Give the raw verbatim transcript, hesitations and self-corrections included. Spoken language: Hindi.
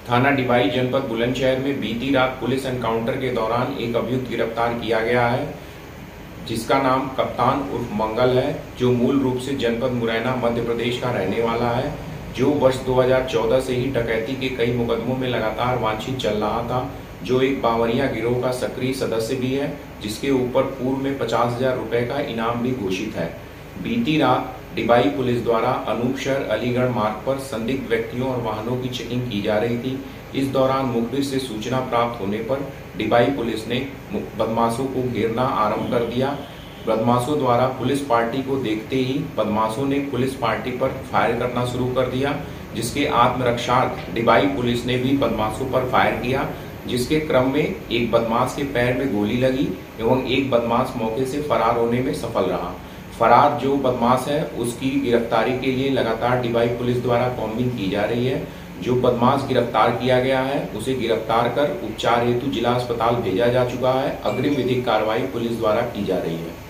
थाना डिबाई जनपद बुलंदशहर में बीती रात पुलिस एनकाउंटर के दौरान एक अभियुक्त गिरफ्तार किया गया है, जिसका नाम कप्तान उर्फ मंगल है, जो मूल रूप से जनपद मुरैना मध्य प्रदेश का रहने वाला है, जो वर्ष दो हज़ार चौदह से ही डकैती के कई मुकदमों में लगातार वांछित चल रहा था, जो एक बावरिया गिरोह का सक्रिय सदस्य भी है, जिसके ऊपर पूर्व में पचास हजार रुपए का इनाम भी घोषित है। बीती रात डिबाई पुलिस द्वारा अनूपशहर अलीगढ़ मार्ग पर संदिग्ध व्यक्तियों और वाहनों की चेकिंग की जा रही थी। इस दौरान मुखबिर से सूचना प्राप्त होने पर डिबाई पुलिस ने बदमाशों को घेरना आरंभ कर दिया। बदमाशों द्वारा पुलिस पार्टी को देखते ही बदमाशों ने पुलिस पार्टी पर फायर करना शुरू कर दिया, जिसके आत्मरक्षार्थ डिबाई पुलिस ने भी बदमाशों पर फायर किया, जिसके क्रम में एक बदमाश के पैर में गोली लगी एवं एक बदमाश मौके से फरार होने में सफल रहा। फरार जो बदमाश है उसकी गिरफ्तारी के लिए लगातार डिबाई पुलिस द्वारा कॉम्बिंग की जा रही है। जो बदमाश गिरफ्तार किया गया है उसे गिरफ्तार कर उपचार हेतु जिला अस्पताल भेजा जा चुका है। अग्रिम विधिक कार्रवाई पुलिस द्वारा की जा रही है।